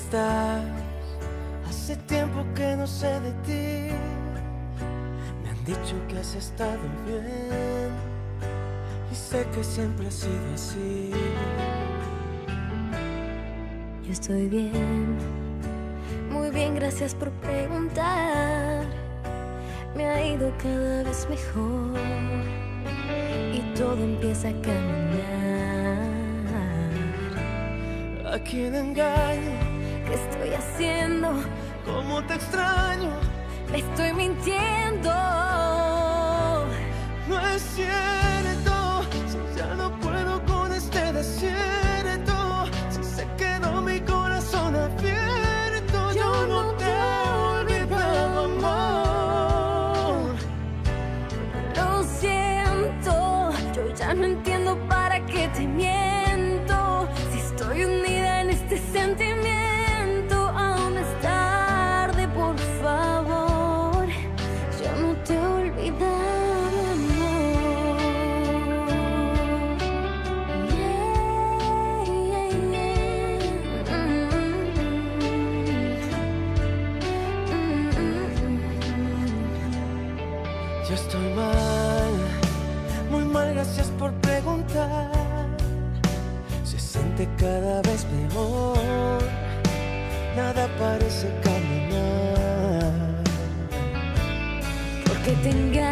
estás? Hace tiempo que no sé de ti. Me han dicho que has estado bien y sé que siempre ha sido así. Yo estoy bien, muy bien, gracias por preguntar. Me ha ido cada vez mejor y todo empieza a caminar. ¿A quién engaño? ¿Qué estoy haciendo? ¿Cómo te extraño? Me estoy mintiendo. No es cierto, si ya no puedo con este desierto, si se quedó mi corazón abierto, yo no te he olvidado, amor. Lo siento, yo ya no entiendo para qué te miento. Si estoy unida en este sentimiento, aún es tarde, por favor. Yo no te he olvidado, amor. Yeah, yeah, yeah. Yo estoy mal, muy mal, gracias por preguntar. Se siente cada vez mejor, nada parece caminar. ¿Por qué te engaño?